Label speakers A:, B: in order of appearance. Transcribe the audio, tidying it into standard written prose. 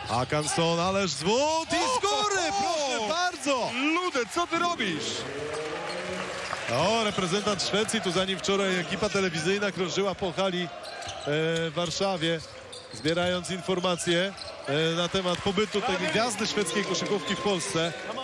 A: Håkansson, ależ zwód i z góry, proszę bardzo!
B: Lude, co ty robisz?
A: O, reprezentant Szwecji, tu zanim wczoraj ekipa telewizyjna krążyła po hali w Warszawie, zbierając informacje na temat pobytu tej gwiazdy szwedzkiej koszykówki w Polsce.